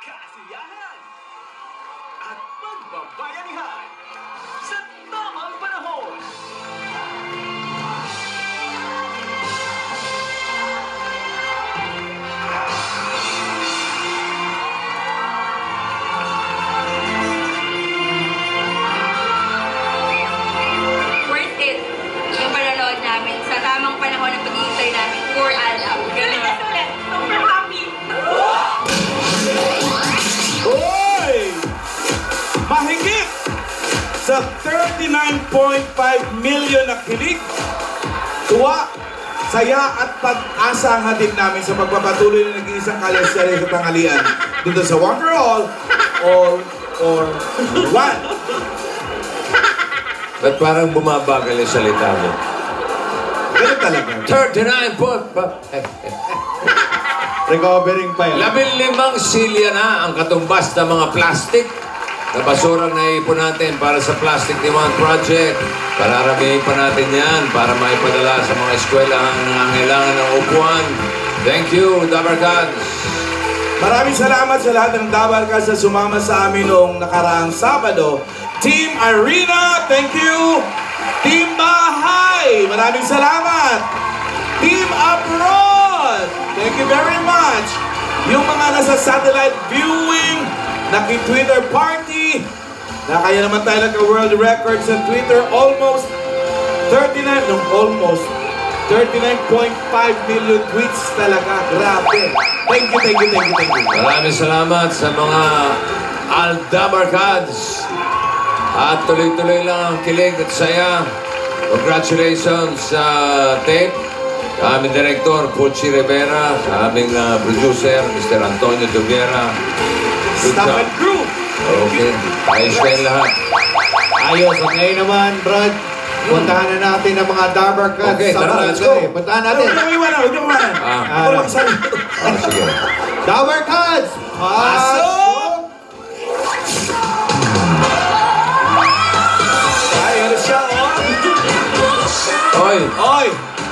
kasiyahan at pagbabayanihan sa tamang panahon. Worth it yung panonood namin sa tamang panahon ng paghihintay namin for Alam. Ganun. Super happy! Hoy! Mahigit sa 39.5 million na kilig, tuwa, saya at pag-asa ang hatid namin sa pagpapatuloy na nag-iisang kalyasya sa tanghalian dito sa One for All or One. Ba't parang bumabagal yung salita mo? Ganun talaga. 39 Recovering pa yan. 15 silya na ang katumbas ng mga plastic na basurang naipon natin para sa Plastic Demand Project. Pararamihin pa natin yan para maipadala sa mga eskwelahan na nangangailangan ng upuan. Thank you, Dabarkads. Maraming salamat sa lahat ng Dabarkads na sumama sa amin noong nakaraang Sabado. Team Arena, thank you! Team Bahay, maraming salamat! Team Abroad, thank you very much! Yung mga nasa satellite viewing, naki-Twitter party, na kaya naman tayo nagka-world record sa Twitter, almost 39.5 million tweets talaga. Grabe. Thank you. Maraming salamat sa mga Aldabarkads. At tuloy-tuloy lang ang kilig at saya. Congratulations sa tape. Sa aming director, Pucci Rivera. Sa aming producer, Mr. Antonio Duviera. Good Staff job. and crew. Okay. Ayos kayo lahat. Ayos. At ngayon naman, Brad, puntahan na natin ang mga Dabarkads Okay, sa tara, let's go. barangay. Puntahan natin. Huwag niyo iwanan. Ako lang sa Sige. Dabarkads! Pasok! Ay, ano siya, oh? Oy! Oy!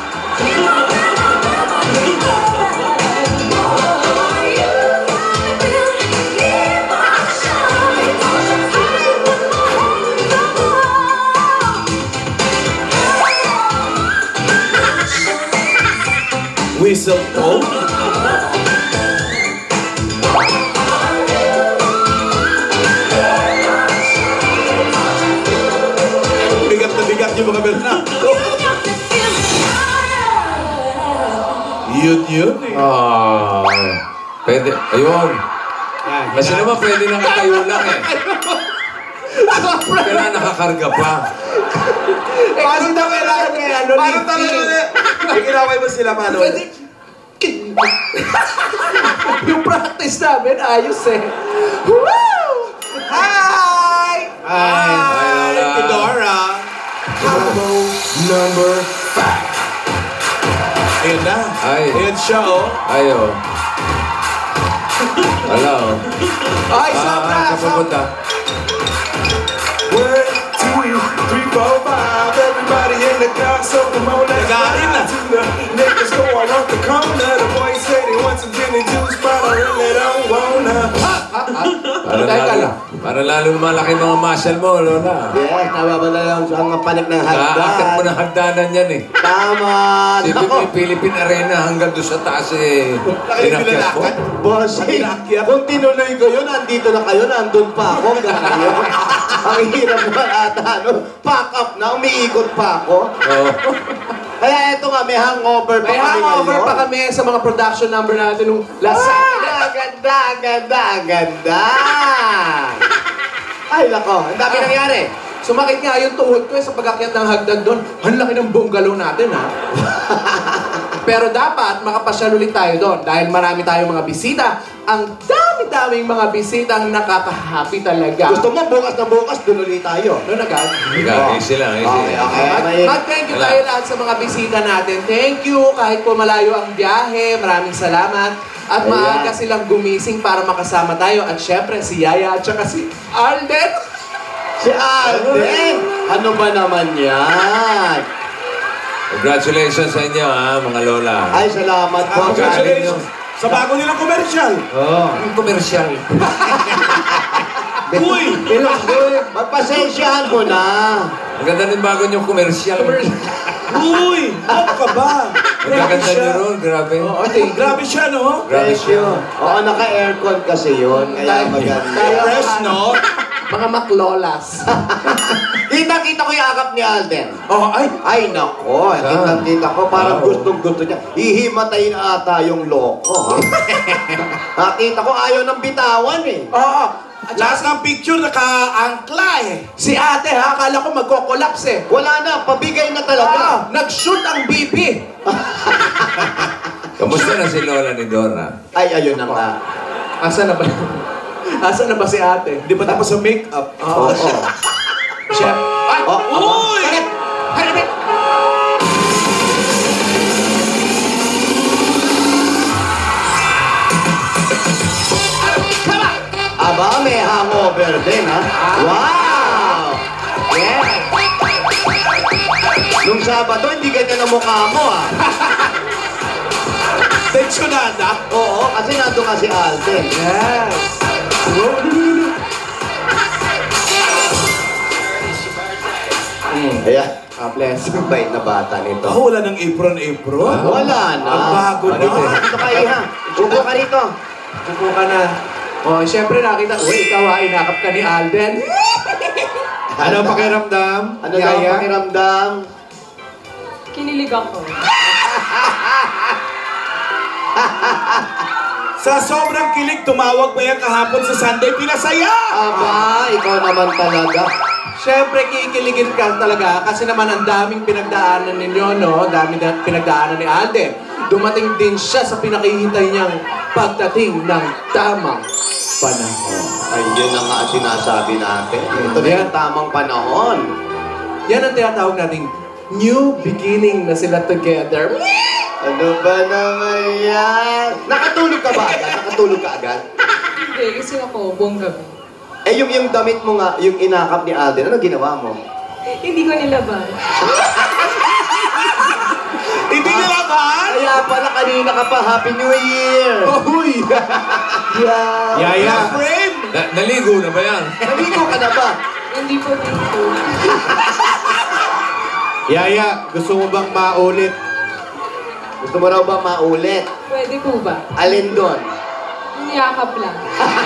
Whistle tone? Bigat na bigat yung mga Bernardo. Yun eh. Ah, pwede. Ayun. Kasi naman pwede nang tayo lang eh. Kailangan nakakarga pa. Paano daw kailangan kaya? Paano talaga ulit? May kinaway ba sila paano? Yung practice namin, ayos eh. Woo! Hi! Hi! Tidora! Combo number 5. Ayun na. Ay. Ayun siya, oh. Ayo. Wala oh. Ay, sobra! Saan pupunta? 1, 2, 3, 4, 5. Everybody in the car, so come on, let's ride to the liquor store off the corner. The boys say they want some gin and juice, but I really don't wanna. Para lalo malaki mga muscle mo, Lola. Yes, nababala lang sa mga panik ng Kakakit mo hagdan. ng hagdanan yan eh. Tama! Si Philippine Arena hanggang doon sa taas eh. Inakyat mo. Bossing, kung tinuloy ko yun, andito na kayo, nandun pa ako. Ganyan. Ang hirap naman ata, no? Pack up na, umiikot pa ako. Oo. Kaya eto nga, may hangover pa May kami hangover ngayon. pa kami sa mga production number natin nung last Ganda! Ay, nako, ang dami nangyari. Sumakit nga yung tuhod ko sa pag-akyat ng hagdan doon. Ang laki ng bungalow natin, ha? Pero dapat makapasyal ulit tayo doon dahil marami tayong mga bisita. Ang dami-daming mga bisitang nakaka-happy talaga. Gusto mo, bukas na bukas, doon ulit tayo. Doon agad? Ika, easy lang, easy. Okay. Mag-thank you tayo lahat sa mga bisita natin. Thank you kahit po malayo ang biyahe. Maraming salamat. At Ayan. maaga silang gumising para makasama tayo. At syempre si Yaya at saka si Alden. Si Alden! Ano ba naman Congratulations sa inyo ha, mga lola. Ay, salamat po. Congratulations. Sa bago nilang komersyal. Yung komersyal. Uy! Magpasensyahan mo na. Ang ganda ng bago niyong komersyal. Uy! Ano ka ba? Ang gaganda niyo ron, grabe. Grabe siya, no? Grabe Thank you. siya. Oo, naka-aircon kasi yun. Kaya maganda. Fresh, no? Mga maklolas. Kita-kita ko yung akap ni Alden. Oh, ay. Ay, nako. Kita-kita ko. Parang gustong-gusto niya. Hihimatay na ata yung loko, ha? Nakita ko ayaw ng bitawan, eh. Oo. Lahat ng picture naka-angkla, eh. Si ate ha, akala ko magko-collapse eh. Wala na. Pabigay na talaga. Nag-shoot ang BP. Kamusta na si Lola ni Dora? Ay, ayun na nga. Asa na ba? Asa na ba si ate? Hindi pa tapos sa make-up. Oo. Chef. Ay! Uy! Hanip! Hanip! Aba, may hangover din, ha? Wow! Yeah! Nung Sabado, hindi ganyan ang mukha mo, ha? Tensionada. Oo, kasi nandun nga si Alden. Yes! Ayan. Bless. Bait na bata nito. Wala ng apron. Wala na. Ang bago na. Dito ka, Iha. Upo ka rito. Upo ka na. Oh, siyempre nakita, uy, ikaw ha, inakap ka ni Alden. Ano ang pakiramdam? Ano daw ang pakiramdam? Kinilig ako. Sa sobrang kilig, tumawag pa yan kahapon sa Sunday, pinasaya! Aba, ikaw naman talaga. Siyempre, kikiligin ka talaga kasi naman ang daming pinagdaanan ninyo, no? Daming pinagdaanan ni Alden. Dumating din siya sa pinakihintay niyang pagdating ng tamang panahon. Ay, yun na nga ang sinasabi natin. Ito na yung tamang panahon. Yan ang tinatawag nating new beginning na sila together. Ano ba naman yan? Nakatulog ka ba agad? Nakatulog ka agad? Hindi, kasi ako, buong gabi. Eh, yung damit mo nga, yung inakap ni Alden, ano ginawa mo? Hindi ko nilaban. Hindi nilaban? Kaya pala kanina ka pa, Happy New Year! Uy! Yeah! Yaya. Frame! Naligo na ba yan? Naligo ka na ba? Hindi po dito. Yaya, gusto mo bang maulit? Gusto mo raw ba maulit? Pwede po ba? Alin doon? Niyakap lang.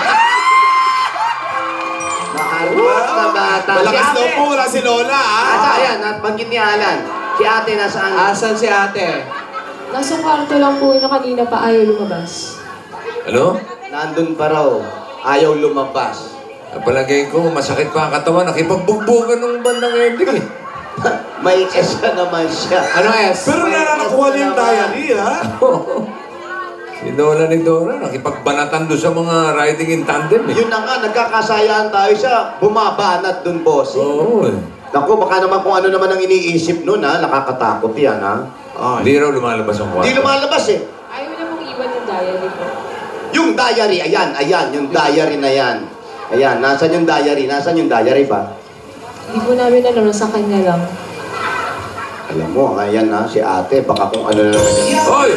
Maharwas na bata. Malakas Si daw ate! po, wala si Lola, Asa, ah. ayan, nabanggit ni Alan. Si ate nasaan? Asan si ate? Nasa kwarto lang po yun kanina pa ayaw lumabas. Ano? Nandun pa raw. Ayaw lumabas. Palagay ko, masakit pa ang katawan. Nakipagbugbugan ng bandang ending eh. May S na naman siya. Ano S? Pero narakuha niya yung diary, ha? Si Lola ni Dora, nakipagbanatan doon sa mga riding in tandem eh. Yun na nga, nagkakasayaan tayo siya. Bumabanat dun, bossing. Oo eh. Naku, baka naman kung ano naman ang iniisip nun, ha? Nakakatakot yan, ha? Hindi raw lumalabas ang kwarto. Hindi lumalabas, eh. Ayaw na mong iwan yung diary ko. Yung diary, ayan, yung diary na yan. Ayan, nasan yung diary? Nasan yung diary ba? Hindi po namin alam, sa kanya lang. Alam mo, ayan na, si ate, baka kung ano na naman yan. Hoy!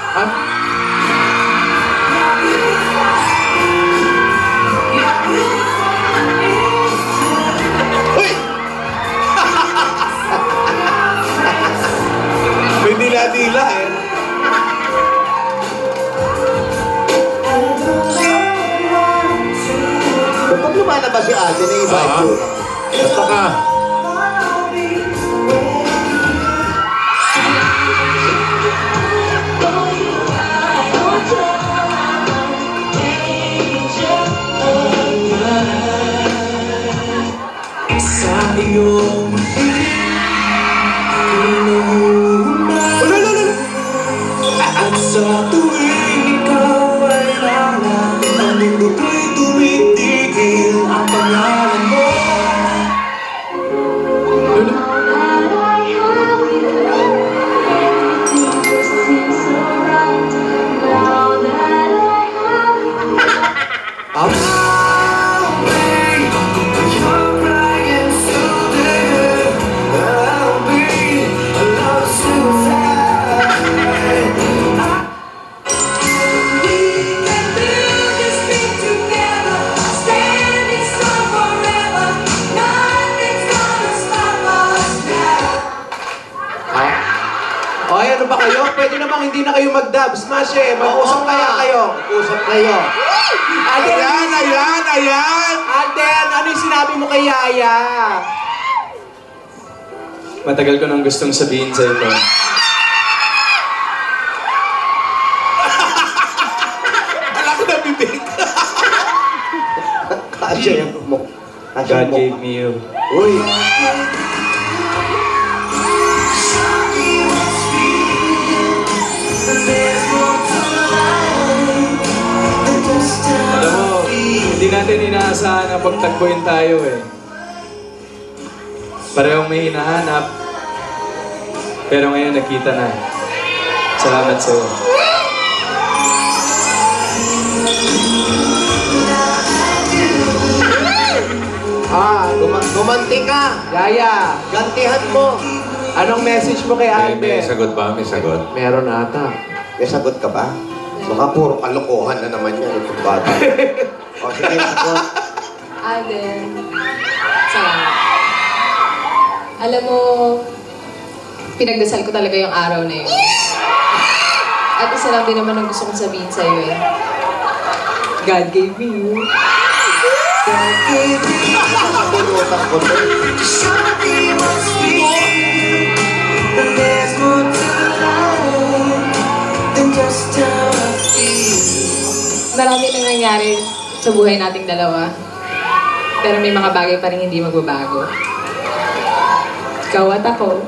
Uy! May dila-dila, eh. Pag lumalabas si ate, na iba Ah. ito. Basta ka. Sa tuwing ikaw ay lalapit, ang mundo ko'y tumitigil. Ang pangalan mo hindi na kayo mag-dub. Smash eh, mag-usap kaya kayo. Mag-usap kayo. Ayan! Alden, ano yung sinabi mo kay Yaya? Matagal ko nang gustong sabihin sa ito. Alam ko na bibig. Kasya yung mo. God gave me you. Uy. Alam mo, hindi natin inaasahan na pagtagpuin tayo eh. Parehong may hinahanap. Pero ngayon nakita na. Salamat sa'yo. Gumanti ka. Yaya, Gantihan mo. anong message mo kay May Alden? sagot ba? May sagot. Meron ata. May sagot ka ba? Baka puro kalokohan na naman yan itong bata. O sige, sagot. Alden, salamat. Alam mo, pinagdasal ko talaga yung araw na yun. At isa lang din naman ang gusto kong sabihin sa'yo eh. God gave me you. Bunutan ko to. Marami nang nangyari sa buhay nating dalawa. Pero may mga bagay pa rin hindi magbabago. Ikaw at ako.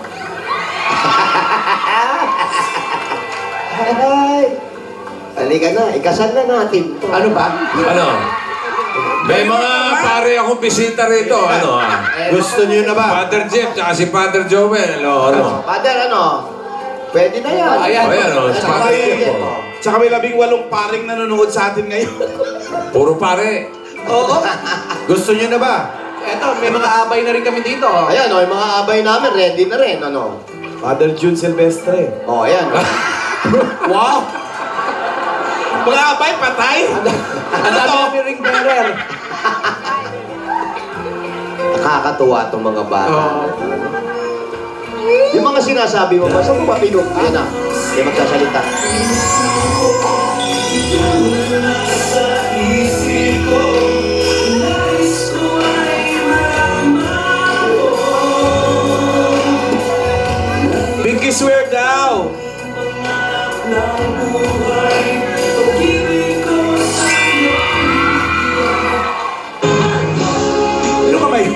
Ay! Halika na, ikasal na natin to. Ano ba? Ano? May mga pare akong bisita rito. Ano ah? Gusto niyo na ba? Father Jeff, tsaka si Father Joel. Ano? Father, ano? Pwede na yan. Ayan. Ayan, oh, si Father Jeff. Oh. Tsaka may 18 paring nanonood sa atin ngayon. Puro pare. Oo. Gusto niyo na ba? Eto, may mga abay na rin kami dito. Ayan, o, yung mga abay namin, ready na rin, ano? Father June Silvestre. O, ayan. Wow! Mga abay, patay! Ang dami namin ring bearer. Nakakatuwa itong mga bata. Oo. Yung mga sinasabi mo ba, saan mo ba pinuk? Ayan na, hindi magsasalita. Pinky swear daw! Ano ka may?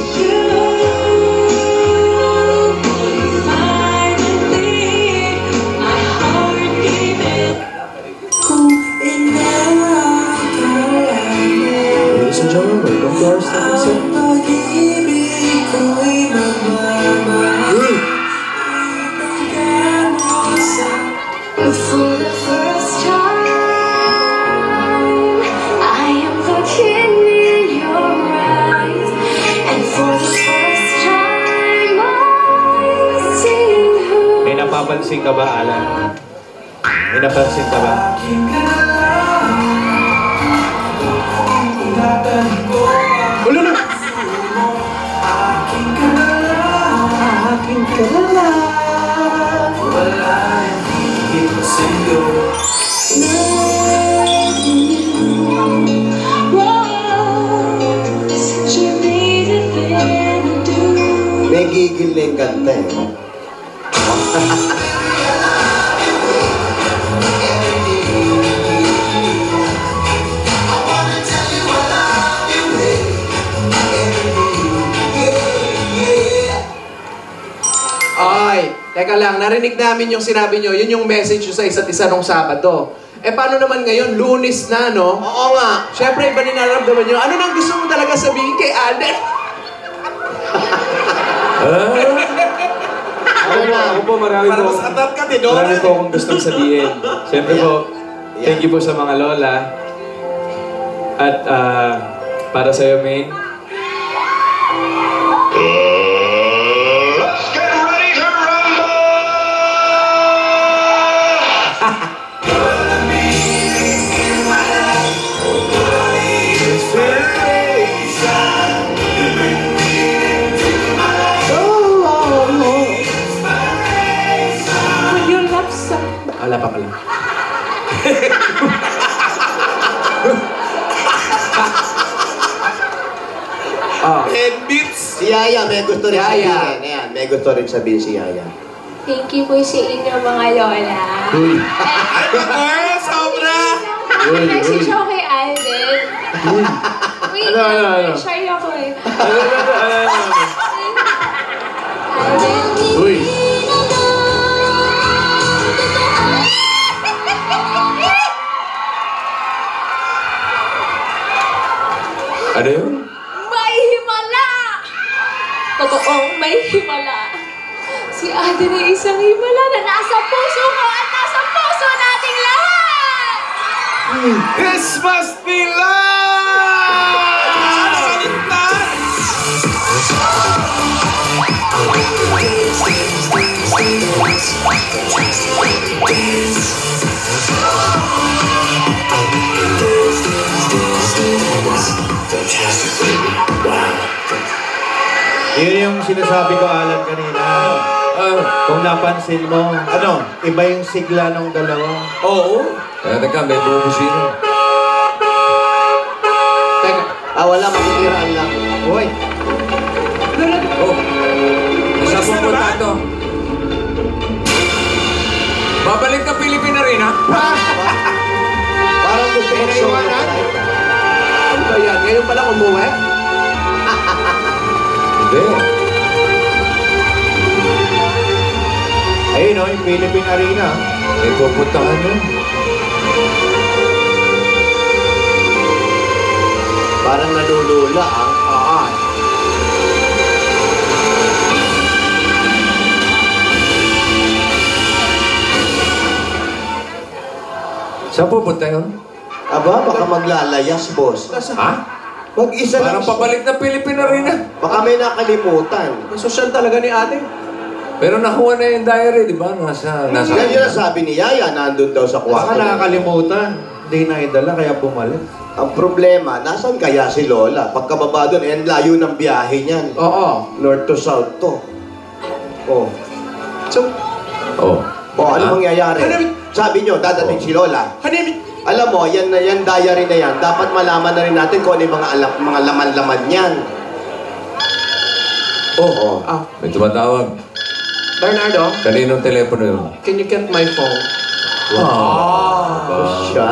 Ladies and gentlemen, welcome to our second set. For the first time, I am looking in your eyes, and for the first time, I'm seeing who. May napapansin ka ba, Alan? May napansin ka ba? Ulo na! May gigil na yung kanta eh. Ay, teka lang, narinig namin yung sinabi nyo, yun yung message nyo sa isa't isa nung Sabado. Eh paano naman ngayon, Lunes na, no? Oo nga. Siyempre, iba din nararamdaman nyo. Ano nang gusto mo talaga sabihin kay Alden? Ako po, marami Para po. mas atat ka, Tidora. Marami po akong gustong sabihin. Siyempre po, thank you po sa mga lola. At para sa'yo, Maine. Let's get ready to rumble! Wala pa Yaya, may gusto rin Yaya. sabihin. Ayan, may gusto rin sabihin si Yaya. Thank you po sa inyo mga lola. Ay, bakit? Sobra! Uy, Message uy. ako kay Alden. Wait, Ano? shy ako eh. Ano? Alden. Uy. Ano yun? May himala! Totoong may himala. Si Alden ay isang himala na nasa puso ko at nasa puso nating lahat! Christmas nila! Nakalimutan! Yun yung sinasabi ko, Alan, kanina. Kung napansin mo, Ano? iba yung sigla ng dalawa. Oo. Teka, may bubusino. Teka. Wala, makikiraan lang. Uy, Oh. Nasa Umalis na pupunta naman? to. Babalik ka Pilipina rin, ha? parang gusto ko solo. Ano ba yan? Ngayon pala umuwi? Hindi. Ayun, yung Philippine Arena. May pupuntahan yun. Parang nalulula, Saan pupunta yun? Aba, baka maglalayas, boss. Ha? Mag-isa lang. Parang pabalik na Pilipina rin, ha? Baka may nakalimutan. Ang sosyal talaga ni ate. Pero nakuha na yung diary, di ba? Nasa... Yan yung sabi ni Yaya, nandun daw sa kwarto. nakakalimutan. Hindi na idala, kaya bumalik. Ang problema, nasan kaya si Lola? Pagkababa doon, ang layo ng biyahe niyan. Oo. North to south to. Oh. So, Oh. Ano Ha? mangyayari? Sabi nyo, dadating si Lola. hanimik. Alam mo, yan diary na yan, dapat malaman na rin natin kung ano yung mga laman-laman niyan. Oh. Ah, May tumatawag. Bernardo, Kaninong telepono yun? can you get my phone? Siya.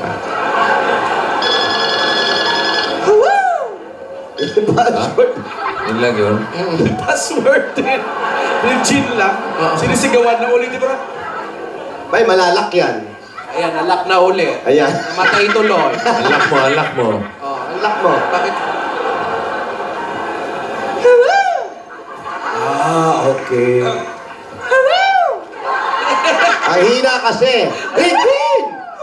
Password. Yun lang yun. Password din. Regine lang. Sinisigawan na ulit, di ba? May malalak yan. Ayan, nalak na uli. Ayan. Namatay tuloy. Alak mo. Oh, Ang lock mo. bakit? Okay. Ang hina kasi. Regine!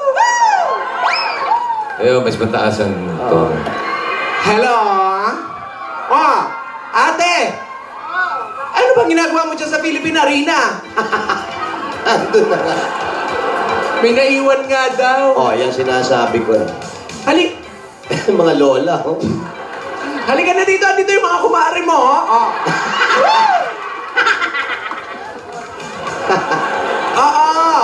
Ayun, mas mataas ang tono. Hello? Oh, ate! Ano bang ginagawa mo dyan sa Philippine Arena? Andun na nga. May naiwan nga daw. Oh, yan sinasabi ko. Halik! Mga lola, oh. Halika na dito. Dito yung mga kumari mo, oh. Oo.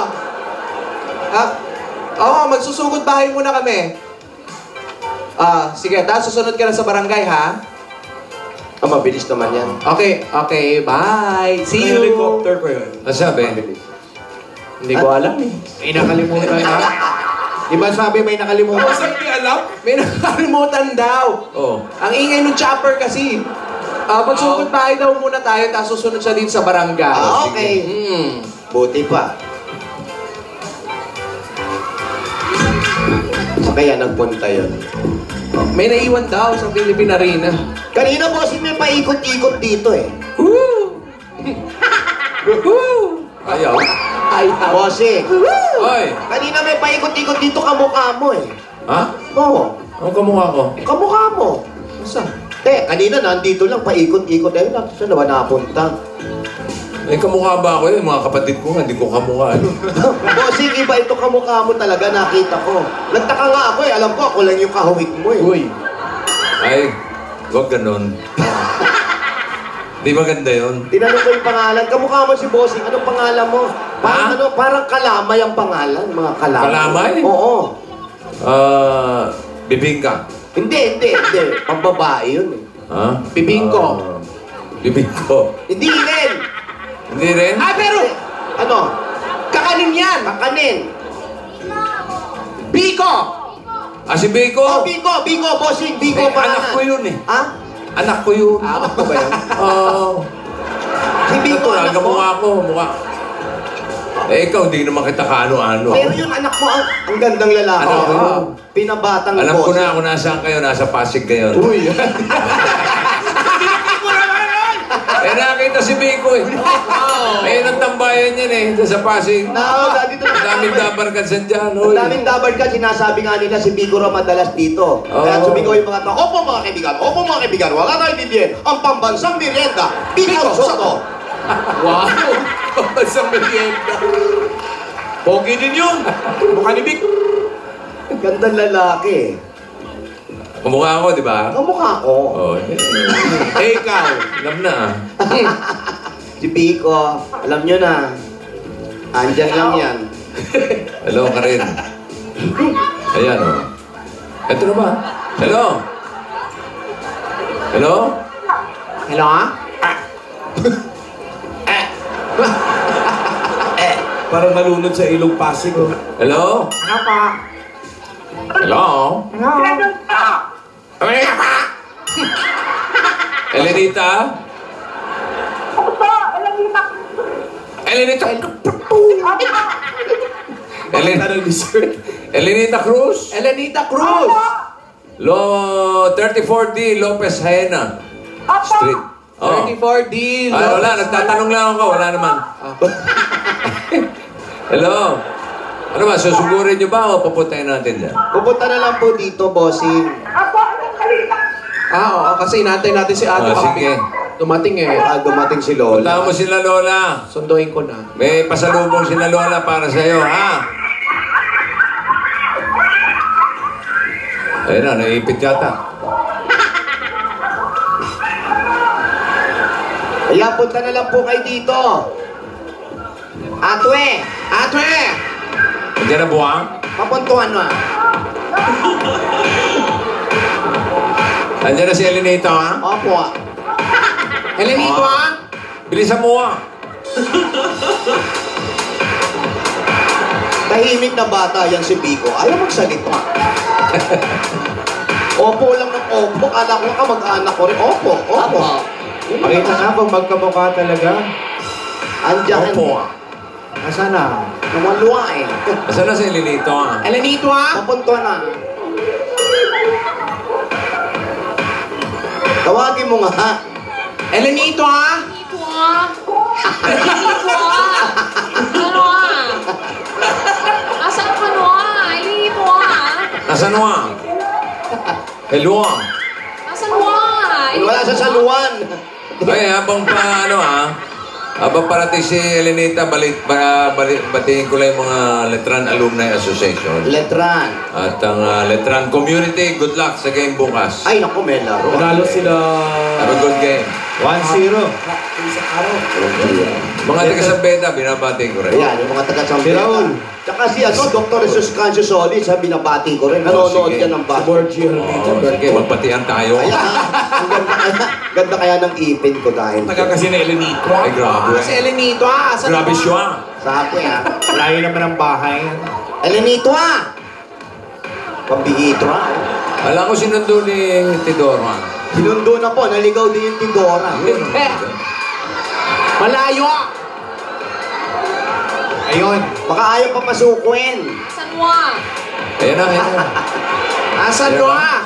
Oo, magsusugod bahay muna kami. Sige, tapos susunod ka na sa barangay, ha? Mabilis naman yan. Okay, bye. See you. Helicopter ko yun. Ano sabi? Hindi ko alam eh. May nakalimutan na. Di ba sabi may nakalimutan? Tapos hindi alam? May nakalimutan daw. Oh. Ang ingay ng chopper kasi. Magsugod bahay daw muna tayo, tapos susunod siya dito sa barangay. Okay. Hmm. Buti pa. So kaya nagpunta yun. May naiwan daw sa Philippine Arena. Kanina boss, may paikot-ikot dito eh. Ayaw. Bossing, Oy! kanina may paikot-ikot dito kamukha mo eh. Ha? Oo, Ang kamukha ko? kamukha mo. Saan? Kanina nandito lang, paikot-ikot. Ayun, saan na ba napunta? May kamukha ba ako yun? Mga kapatid ko nga, hindi ko kamukha. Bossing, iba ito kamukha mo talaga, nakita ko. Nagtaka nga ako eh, alam ko ako lang yung kahawig mo eh. Uy. Ay, wag ganun. Di maganda yun? Tinanong ko yung pangalan, kamukha mo si Bossing, anong pangalan mo? Parang Ha? parang kalamay ang pangalan, mga kalamay. Kalamay? Oo. Bibingka. Hindi. Pambabae yun eh. Ha? Bibingko. Bibig ko. Hindi rin. Hindi rin? Ah, pero Ano? kakanin yan. Kakanin. Biko. Ah, si Biko? Oh, Biko, bossing, Biko Eh, pa anak ko yun eh. Ha? Anak ko yun. Anak ko ba yan? Oo. Si Biko, Natural, anak mo. kamukha ko. Mukha. Eh, ikaw, hindi naman kita kaano-ano. Pero yun, anak mo, ang gandang lalaki. Anak ko yun. Pinabatang Alam ko bossing. na kung nasaan kayo. Nasa Pasig kayo. Uy. Eh, nakita si Biko eh. Ayun ang tambayan yan eh. Sa Pasig. Dito Ang daming dabarkadsan dyan. Ang daming dabar ka, sinasabi nga nila si Biko raw madalas dito. Kaya sumigaw yung mga tao, opo mga kaibigan, wala tayong didiin. Ang pambansang merienda, Biko Soto. Wow! Sa merienda. Pogi din yun. Mukha ni Vic. Gandang lalaki. Kumukha ako, di ba? Kamukha ko. Oo. Eh, ikaw. Alam na ah. Si Biko, alam nyo na, andyan lang yan. Hello ka rin. Ayan o. Ito na ba? Hello? Hello? Hello, ha? Parang nalunod sa ilong Pasig. Oh. Hello? Ano pa? Hello? Elenita? Elenita? Pakita ng dessert. Elenita Cruz? Elenita Cruz. 34D Lopez Haena Street. Oh. 34D. Ah, wala, nagtatanong lang ako. Wala naman. Hello? Ano ba, susugurin niyo ba o papuntahin natin dyan? Pupunta na lang po dito, bossing. Oo, kasi inantay natin si Ate. Ah, sige. Dumating eh. Dumating si Punta Lola. mo sila, Lola. Sunduin ko na. May pasalubong sila, Lola, para sa'yo, ha? Ayun na, naipit yata. Kaya punta na lang po kayo dito. Atwe, Ate! Nandiyan na buwang? papuntuhan na. Nandiyan na si Elenito, ha? Opo. Elenito, ha? Bilisan mo, ha? Tahimik na bata yan si Biko. Ayaw magsalita. Opo lang ng opo. Kala ko ka mag-anak ko rin. Opo, opo. Pakita nga pag magkamukha talaga. Andiyan. Opo, ha? Asa na? Nawaluwa eh. Asan na si Elenito, ha? Elenito, ha? Papuntuhan na. Tawagin mo nga. Elenito, ha? Dito ah. Dito ah. Ano ah? Asan ka no ah? Dito ah. Nasaan mo, ha? Hello, ha? Asan mo ah? Wala sa saluan. Ay, habang pa, ano, ha? Habang parating si Elenita, batiin ko lang yung mga Letran Alumni Association. Letran. At ang Letran Community, good luck sa game bukas. Ay, naku, may laro. Panalo sila Have a good game. 1-0. Mga taga Sabeda, binabati ko rin. Ayan, yung mga taga-Sampita. Si Raul. Tsaka si Dr. Jesus Cancio Solid, sa binabati ko rin. Nanonood sige. yan ng Si bati. Borgie Almeida. Oh, sige, magpatian tayo. Kaya, ang ganda kaya ng ipin ko dahil. Taga kasi na Elenito. Ay, grabe. Si Elenito, ha? Asan Grabe ba? siya. Sa akin ha. Layo naman ang bahay. Elenito ha! Pambihito ha. Alam ko sinundo ni Tidora. Sinundo na po, naligaw din yung Tindora. Eh, malayo, ha? Ayun. Baka ayaw papasukin. Asan mo ah? Ayan na, ayan na. Asan mo, ha?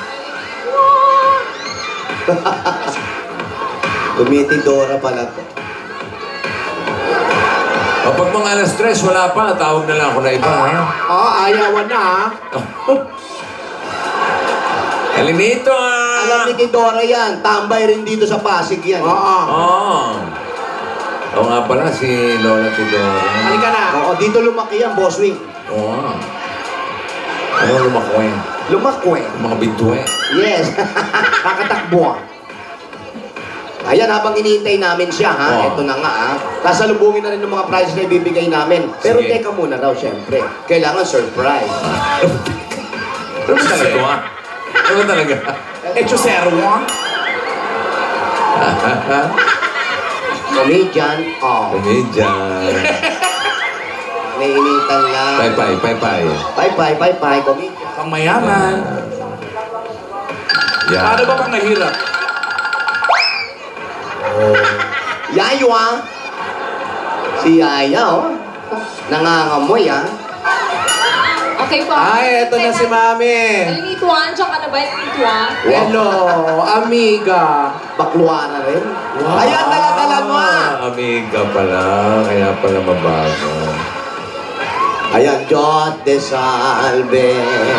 Tumitindora pala to. Kapag mga alas 3, wala pa. Tawag na lang ako na iba, ha? Oo, ayawan na, ha? Elenito, ha? Alam ni Tindora yan, tambay rin dito sa Pasig yan. Oo. Oo. Oo nga pala, si Lola Tidora. Halika na. Oo, dito lumaki yan, Boss Wing. Oo. Ano lumakweng? Lumakwe. Mga bituwe. Yes. Kakatakbo. Ayan, habang iniintay namin siya, ha? Oo. Ito na nga, ha? Sasalubungin na rin ng mga prizes na ibibigay namin. Pero Sige. teka muna raw, syempre. Kailangan surprise. Ano ba talaga, ha? Ano ba talaga? Echo Zero, ha? Comedian. Oh. Comedian. Nainitan lang. Pay-pay. Pay-pay. Comedian. Pang mayaman. Yan. Paano ba pang nahirap? Yayo ah. Si Yaya oh. Nangangamoy ah. Okay po. Ay, eto na si Mami. Alinituan, tsaka na ba alinituan? Hello, amiga. Bakluan na rin. Ayan, dala-dala mo ah. Amiga pala. Kaya pala mabago. Ayan, Diyos de salve.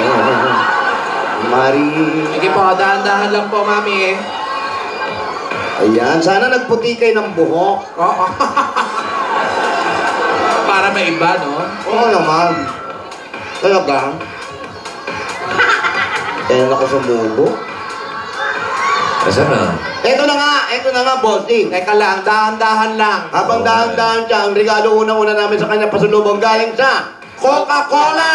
Marie. Sige po, dahan-dahan lang po, Mami. Ayan, sana nagputi kayo ng buhok. Oo. Para may iba, no? Oo naman. Talaga? Kaya ako sumubo. Asan na? Ito na nga, bossing. Teka lang, dahan-dahan lang. Habang dahan-dahan siya, ang regalo unang-una namin sa kanya pasalubong galing sa Coca-Cola!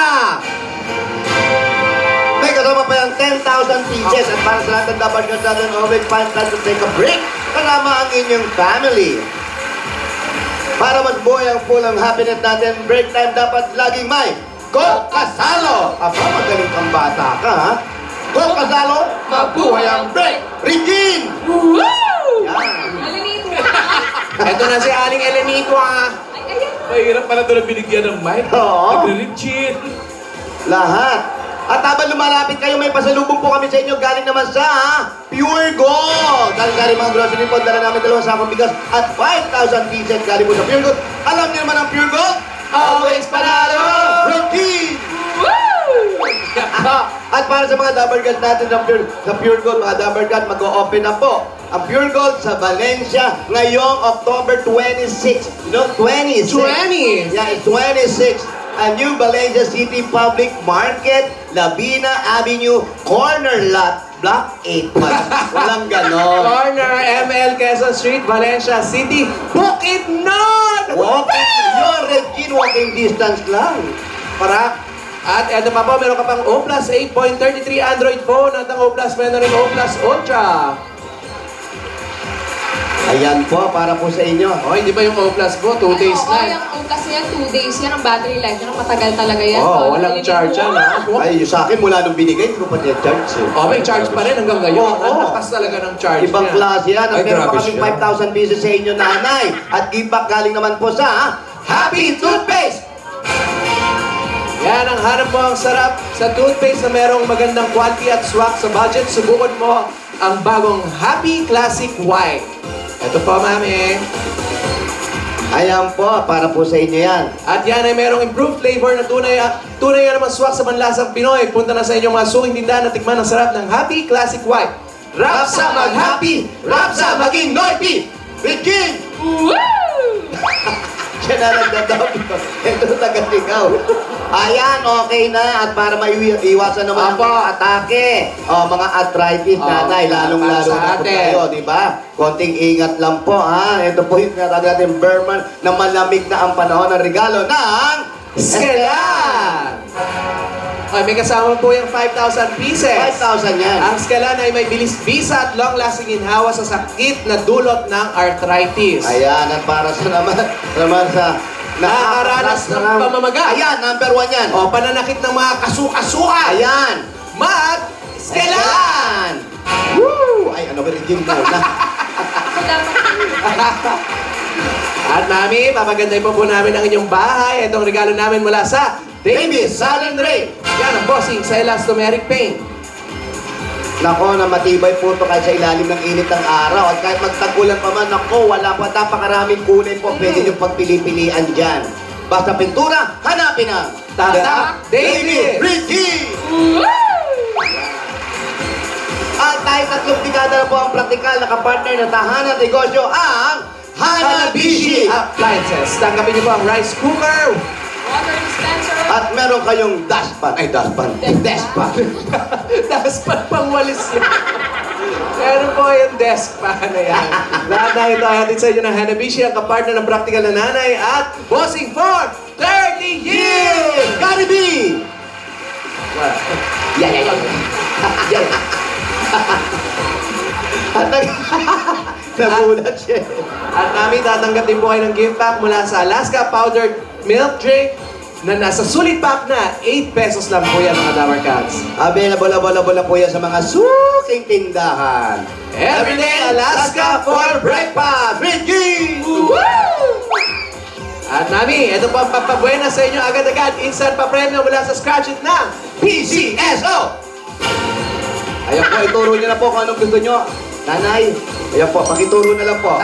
May kasama pa yung 10,000 pieces at para sa lahat ng dapat ka sa atin, always find time to take a break kasama ang inyong family. Para mas buhay ang full ang happiness natin, break time dapat laging may Coca-Salo! Aba, magaling kang bata ka, ha? Coca-Salo, mabuhay ang break! Regine! Woo! Yan. Alinituan. Eto na si Aling Elenito ah. Ay, ayan. Mahirap pala doon binigyan ng mic. Oo. Nagre-rigid. Lahat. At habang lumalapit kayo, may pasalubong po kami sa inyo galing naman sa Pure Gold. Galing mga grocery po, dala namin 2 sakong bigas at 5,000 pieces galing po sa Pure Gold. Alam niyo naman ang Pure Gold? Always panalo! Rocky! At para sa mga Dabber Gold natin sa Pure Gold, mga Dabber Gold, mag-o-open na po ang Pure Gold sa Valencia ngayong October 26. No, 26. 20! Yeah, it's 26. A new Valencia City Public Market, Labina Avenue, Corner Lot, Block 8. Walang ganon. Corner ML Quezon Street, Valencia City, Bukidnon! Walking, yun, Regine, walking distance lang. Para. At eto pa po, meron ka pang O Plus 8.33 Android phone at ang O Plus meron rin O Plus Ultra. Ayan po, para po sa inyo. O, hindi ba yung O Plus po? 2 days Oo, na. yung Uclas yan, 2 days yan. Ang battery life yan, ang matagal talaga yan. Oh, So, walang charge yan ha. Ay, yung sa akin, mula nung binigay, hindi ko pa niya-charge eh. Oh, may charge pa rin hanggang ngayon. Oo. Ang lakas talaga ng charge Ibang niya. klase yan. At Ay, meron pa grabe kaming siya. 5,000 pieces sa inyo, nanay. At give back galing naman po sa Happy Toothpaste! Yan ang hanap mo ang sarap sa toothpaste na merong magandang quality at swak sa budget. Subukan mo ang bagong Happy Classic White. Ito po, Mami. Ayan po, para po sa inyo yan. At yan ay merong improved flavor na tunay na naman swak sa manlasang Pinoy. Punta na sa inyong mga suking tindahan at tikman ang sarap ng Happy Classic White. Rap sa mag-happy! Rap sa maging noisy! Regine! Woo! Siya na nagdadaw. Ito tagaligaw. Ayan, okay na. At para maiwasan naman Apo. ang atake. O, mga arthritis, nanay. para Lalong-lalo sa na po atin. tayo, di ba? Konting ingat lang po, ha? Ito po yung natawag natin Berman na malamig na ang panahon ng regalo ng Skelan! Okay, may kasama po yung 5,000 pieces. 5,000 yan. Ang Skelan ay may bilis visa at long-lasting ginhawa sa sakit na dulot ng arthritis. Ayan, at para sa naman sa Nakakaranas ng pamamaga. Ayan, number 1 yan. O pananakit ng mga kasuka-suka. Ayan. Mag Skelan! Woo! Ay, ano ba rin yung na? Ako dapat. At Mami, papaganday po namin ang inyong bahay. Itong regalo namin mula sa Baby Salon Ray. Yan ang bossing sa elastomeric paint. Nako, na matibay po ito kahit sa ilalim ng init ng araw. At kahit magtagulan pa man, nako, wala pa. Napakaraming kulay po. Pwede nyo pagpili-pilian dyan. Basta pintura, hanapin ang Tatak David! Ricky! Woo! At tayo 3 dekada na po ang praktikal na kapartner na tahanan negosyo ang Hanabishi! Appliances. Tanggapin niyo po ang rice cooker. Water dispenser. At meron kayong dustpan. Ay, dustpan. Dustpan. Daspan pang walis yun. Meron po yung desk pa na yan. Lahat na ito ay hatid sa inyo ng Hanabishi, ang kapartner ng practical na nanay at bossing for 30 years! Caribe! Yeah. At Nagulat siya. At namin tatanggap din po kayo ng gift pack mula sa Alaska Powdered Milk Drink na nasa sulit pack na 8 pesos lang po yan mga Dabar Cats. Available na po yan sa mga suking tindahan. Everyday Alaska for breakfast! Ricky! At Mami, ito po ang pampabuena sa inyo agad-agad. Instant pa premyo mula sa Scratch It ng PCSO! Ayan po, ituro niyo na po kung anong gusto niyo. Nanay, ayan po, pakituro na lang po.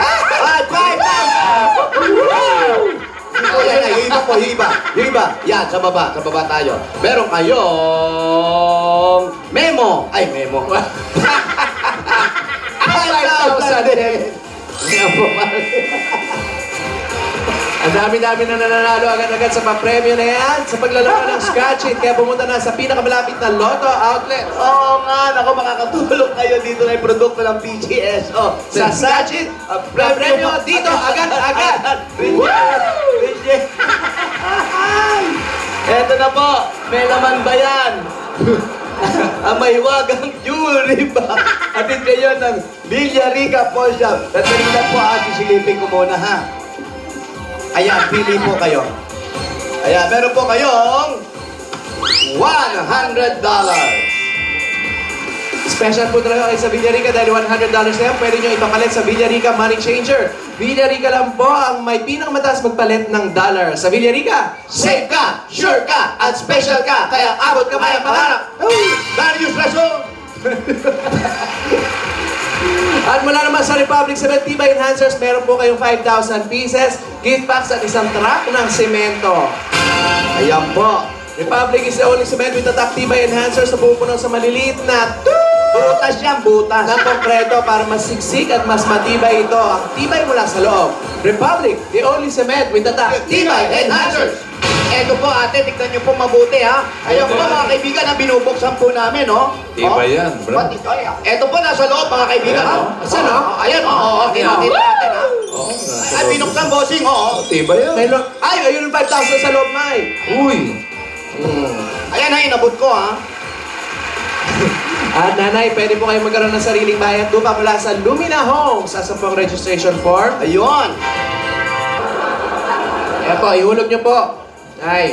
5,000! Yung iba po, yung iba. Yan, sa baba tayo. Meron kayong memo. Ay, memo. 5,000 din. Ayan po, ang dami-dami na nananalo agad-agad sa papremyo na yan sa paglalaro ng Scratch It. Kaya pumunta na sa pinakamalapit na Lotto Outlet. Oo nga, naku, makakatulong kayo dito na yung produkto ng PGSO. Sa Scratch It, papremyo dito agad-agad. Eto na po, may laman ba yan? Ang mahiwagang jewelry ba? Atid kayo ng Villarica Pawn Shop. Tatali lang po, sisilipin ko muna ha. Ayan, pili po kayo. Ayan, meron po kayong $100. Special po talaga kayo sa Villarica dahil $100 na yan. Pwede nyo ipapalit sa Villarica Money Changer. Villarica lang po ang may pinakamataas magpalit ng dollar. Sa Villarica, Safe ka, sure ka, at special ka. Kaya abot ka ba ang pangarap? Darius Rason! at mula naman sa Republic Cement Tibay Enhancers, meron po kayong 5,000 pieces, gift packs at isang truck ng semento. Ayan po. Republic is the only cement with the top Tibay Enhancers na pupuno sa maliliit na Butas yan, butas. ng konkreto para mas siksik at mas matibay ito. Ang tibay mula sa loob. Republic, the only cement with the top Tibay Enhancers! Eto po ate, tignan niyo po mabuti ha. Ayan po mga kaibigan na binubuksan po namin, no? Tibay yan, bro. Eto po nasa loob mga kaibigan. Ayan, Ha? Saan no? Ayan, oo. Kinakita natin ha. Ay, binuksan bossing, oo. Tibay yan. Ay, ayun yung 5,000 sa loob, Mike. Uy! Ayan ha, inabot ko ha. At nanay, pwede po kayo magkaroon ng sariling bahay at lupa mula sa Lumina Homes. Asa pong registration form. Ayun. Ayan po, ihulog niyo po. Ay.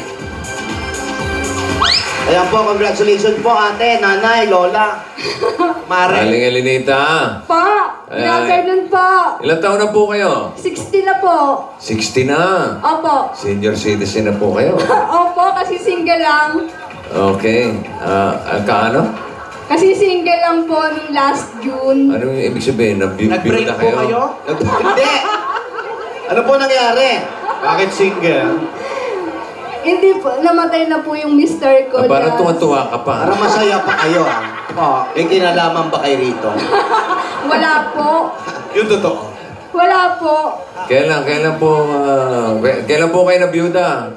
Ayan po, congratulations po ate, nanay, lola. Mare. Aling Elinita. Po, good afternoon po. Ilang taon na po kayo? 60 na po. 60 na. Opo. Senior citizen na po kayo. Opo, kasi single lang. Okay. Kaano? Kasi single lang po nung last June. Ano yung ibig sabihin? Nag-break Nag-build na po kayo? Hindi. Ano po nangyari? Bakit single? Hindi po, namatay na po yung mister ko. Parang last- tuwa-tuwa ka pa. Para masaya pa kayo ah. Oh. May kinalaman ba kayo rito? Wala po. Yung totoo. Wala po. Kailan po kayo nabiyuda?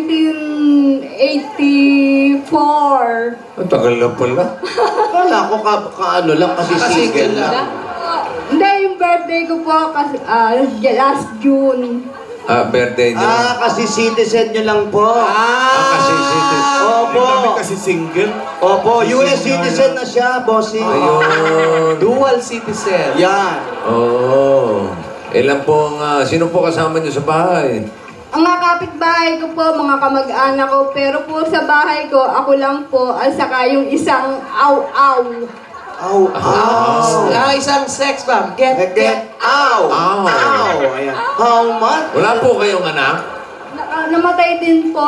1984. Ang tagal na pala. Kala ko ano lang kasi single lang. Hindi, yung birthday ko po kasi last June. Birthday niyo. Kasi citizen nyo lang po. Kasi citizen. Opo. Kami kasi single. Opo, US citizen na siya, bossing. Ayun. Dual citizen. Yan. Oo. Ilan po sino po kasama niyo sa bahay? Ang mga kapitbahay ko po, mga kamag-anak ko, pero po sa bahay ko, ako lang po, at saka yung isang aw-aw. Ow, ow. Isang sex bomb. Get. Ow. Ow. Ow. Ayan. How much? Wala po kayong anak? Namatay din po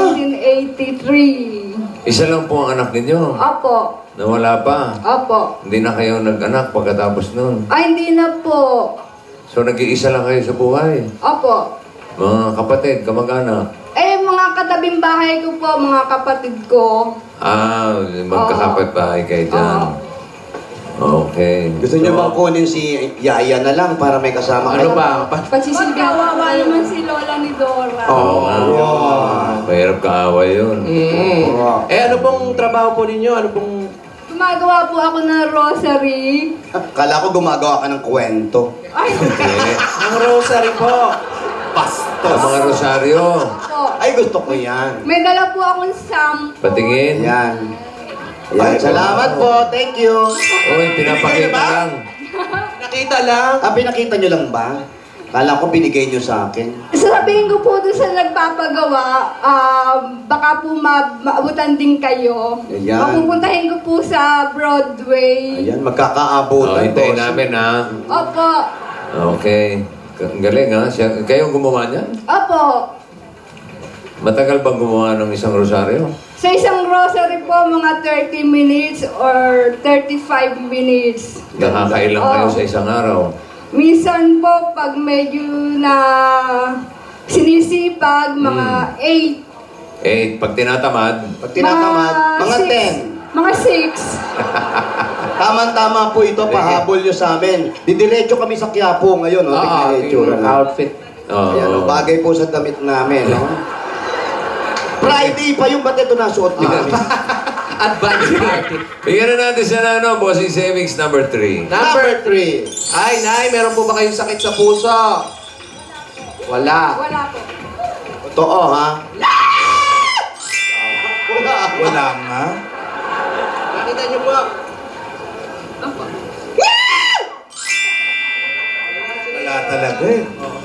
1983. Isa lang po ang anak ninyo. Opo. Nawala pa. Opo. Hindi na kayo nag-anak pagkatapos nun. Ay, hindi na po. So nag-iisa lang kayo sa buhay. Opo. Mga kapatid, kamag-anak. Mga katabing bahay ko po, mga kapatid ko. Magkakapit-bahay kayo dyan. Okay. Gusto nyo bang kunin si Yaya na lang para may kasama kayo? Ano ba? Pagsisilbi. Kawawa naman si Lola ni Dora. Oo nga. Mahirap kaaway yun. Ano pong trabaho po ninyo? Ano pong... Gumagawa po ako ng rosary. Kala ko gumagawa ka ng kwento. Ay, Okay. Ang rosary po. Ang mga rosaryo. po. Ay, gusto ko yan. May dala po akong sample. Patingin. Yan. Yan. Salamat po. Thank you. Uy, pinapakita lang. Pinakita lang. Pinakita nyo lang ba? Kala ko binigay nyo sa akin. Sasabihin ko po doon sa nagpapagawa, baka po maabutan din kayo. Ayan. Mapupuntahin ko po sa Broadway. Ayan, magkakaabutan. Hintayin boss. namin ha. Opo. Okay. Ang galing ha. Kayo ang gumawa niyan? Opo. Matagal bang gumawa ng isang rosaryo? Sa isang grocery po, mga 30 minutes or 35 minutes. Nakakailang kayo Oh. sa isang araw? Minsan po, pag medyo na sinisipag, mga 8. Pag tinatamad, Pag tinatamad, mga 10. Mga 6. Tama-tama po ito, pahabol nyo sa amin. Didiretso kami sa Quiapo ngayon, no? Tingnan yung itsura na. Outfit. Ayan, bagay po sa damit namin, no? Friday pa yung ba't ito nasuot ni kami? Advance party. bigyan na natin siya na bossing savings number 3. Number 3. Ay, Nay, meron po ba kayong sakit sa puso? Wala. Wala po. Totoo, ha? Wala nga. Nakita niyo po. Wala talaga eh.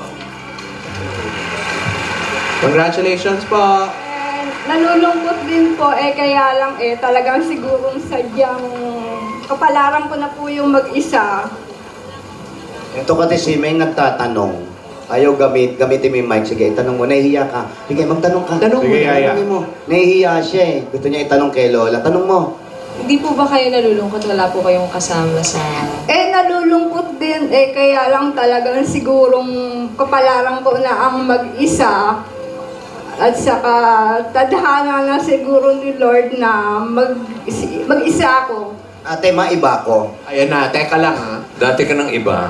Congratulations po. Nalulungkot din po, kaya lang talagang sigurong sadyang kapalaran ko na po yung mag-isa. Ito kasi si Meng nagtatanong. Ayaw gamitin mo yung mic. Sige, itanong mo. Nahihiya ka. Sige, magtanong ka. Tanong mo. Sige, Yaya. Tanongin mo. Nahihiya siya eh. Gusto niya itanong kay Lola. Tanong mo. Hindi po ba kayo nalulungkot? Wala po kayong kasama sa... Nalulungkot din, kaya lang talagang sigurong kapalaran ko na ang mag-isa. At saka tadhana na siguro ni Lord na mag-isa ako. Ate, maiba ko. Ayan na, teka lang ha. Dati ka ng iba.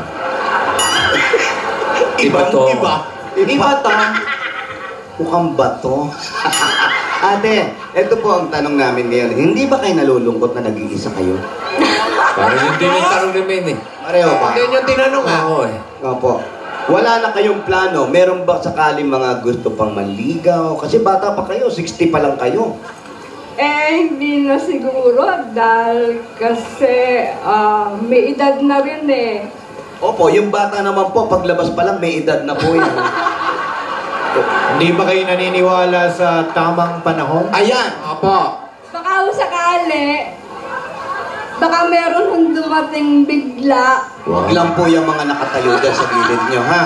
Iba to. Iba to. Mukhang bato. Ate, ito po ang tanong namin ngayon. Hindi ba kayo nalulungkot na nag-iisa kayo? Parang yun din yung tanong ni Min eh. Pareho ba? Hindi yung tinanong ha. Ako eh. Opo. Wala na kayong plano. Meron ba sakaling mga gusto pang manligaw? Kasi bata pa kayo, 60 pa lang kayo. Hindi na siguro dahil kasi may edad na rin eh. Opo, yung bata naman po, paglabas pa lang may edad na po yan. Hindi ba kayo naniniwala sa tamang panahon? Ayan! Opo. Baka sakali, baka meron hong dumating bigla. Huwag lang po yung mga nakatayo dyan sa gilid nyo, ha?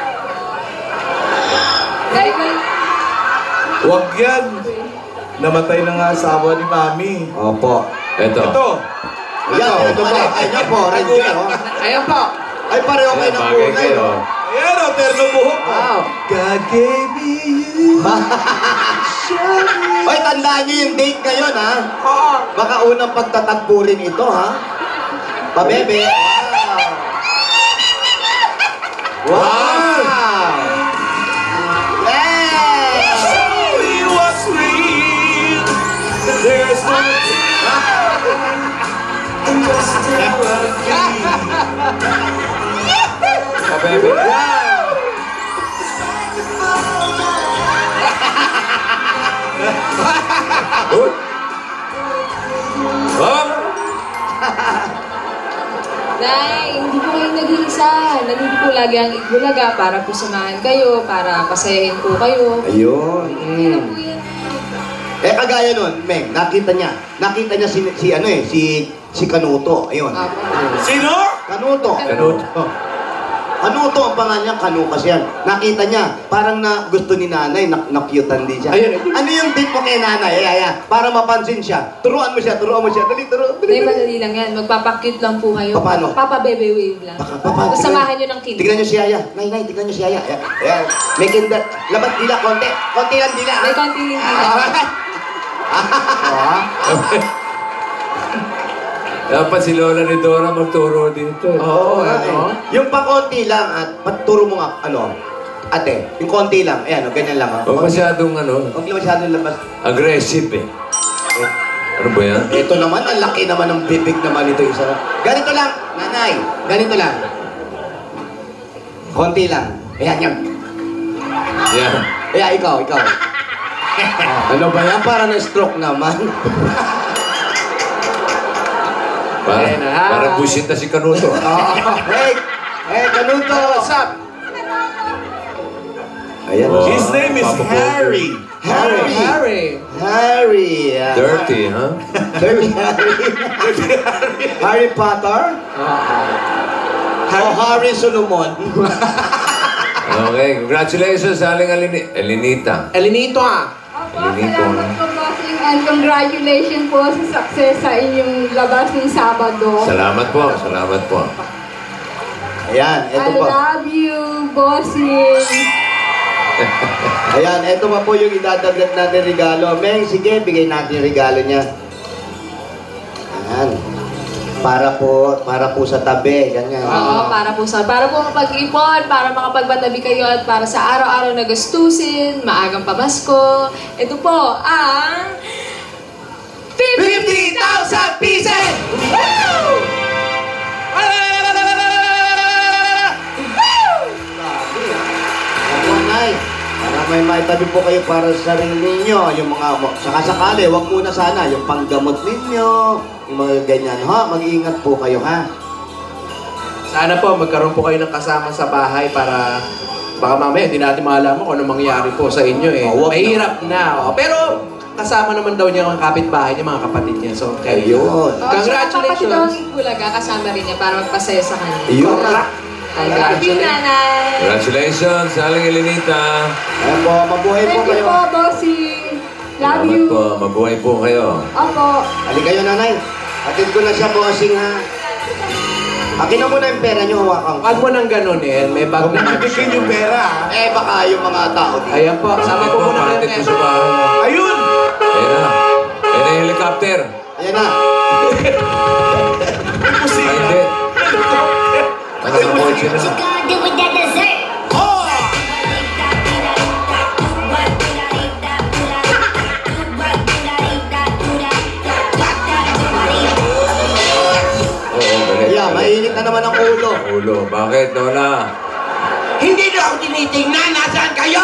Huwag yan. Namatay na nga asawa ni Mami. Opo. Ito. Ito. Ayan, ito po. Ayan po, Ranger, oh. Ayan po. Ay, pareho kayo ng Bagay kulay, kayo. oh. Ayan o, terno buhok. Wow. God gave me you. Ay, tandaan nyo yung date ngayon, ha? Oo. Baka unang pagtatagpo rin ito, ha? Pabebe. Wow! Wow! Yes! Only what's real. There's no Kabebe. Good. Bob! Nay, hindi po kayo nag-iisa. Nandito po lagi ang Itbulaga para po samahan kayo, para pasayahin po kayo. Ayun. Hindi na po yan. Kagaya nun, Meng, nakita niya si Kanuto. Ayun. Apo. Sino? Kanuto. Kanuto. Kanuto ang pangalan niya, Kanu kasi yan. Nakita niya, parang na gusto ni nanay, nakyutan din siya. Ayun. Ano yung tip mo kay nanay? Para mapansin siya. Turuan mo siya. Dali, turo. Nay, madali lang yan. Magpapakit lang po kayo. Paano? Papa-bebe wave lang. Tapos samahan nyo ng kinder. Tignan niyo si Yaya. Nay, tignan niyo si Yaya. Ayan. May kinder. Labat dila, konti. Konti lang dila. May konti rin Dapat si Lola ni Dora magturo dito. Oo, ano? Yung pa konti lang at paturo mo nga, ate, yung konti lang. Ayan, ganyan lang. Huwag masyadong Huwag lang masyadong labas. aggressive eh. Ano ba yan? Ito naman, ang laki naman ng bibig naman ito isa. Ganito lang, nanay. Ganito lang. Konti lang. Ayan, yan. Yan. Ayan, ikaw. Ano ba yan? Para na-stroke naman. Ayan na. Hi. Parang busit na si Kanuto. Hey, Kanuto! What's up? Ayan. Oh. His name is Papa Harry. Harry. Dirty, ha? Dirty Harry. Harry Potter? Harry Solomon. Okay, congratulations, Aling Elinita. Elinito ah. Opo, salamat po, bossing, and congratulations po sa success sa inyong labas ng Sabado. Salamat po, salamat po. Ayan, eto I pa. love you, bossing. Ayan, eto pa po yung idadagdag natin regalo. Meng, sige, bigay natin yung regalo niya. Ayan. Para po sa tabi, ganyan. Oo, para po makapag-ipon, para makapagbatabi kayo at para sa araw-araw na gastusin, maagang pamasko. Ito po ang 50,000 pieces! Woo! Nay, para may maitabi po kayo para sa sarili ninyo, yung mga, sakasakali, wag muna sana, yung panggamot ninyo, yung mga ganyan, ha? Mag-iingat po kayo, ha? Sana po magkaroon po kayo ng kasama sa bahay para baka mamaya hindi natin malaman kung ano mangyari po sa inyo eh. Oh, wag Mahirap na. Pero kasama naman daw niya ang kapitbahay niya, mga kapatid niya. So, kayo. Ayun. Kapatid daw Congratulations. ni Bulaga, kasama rin niya para magpasaya sa kanya. Ayun. Thank you, Nanay. Congratulations, Aling Elinita. Ayan po, mabuhay po Thank you kayo. po, bossing. Love Salamat you. po, mabuhay po kayo. Opo. Halika kayo, nanay. Atid ko na siya, bossing, ha? Akin na muna yung pera niyo, hawakan ko. Huwag mo nang ganun eh. May bag Huwag na mo bibigyan yung pera, ha? Eh, baka yung mga tao dito. Ayan po, sama po muna kayo. Paratid ko sa bahay. Ayun! Ayan na. Ayan na yung helicopter. Ayan na. Kusina. Ay, hindi. Ano sa kotse na? Oo, galit. Yeah, mainit na naman ang ulo. Ulo. Bakit, Lola? Hindi na ako tinitingnan. Nasaan kayo?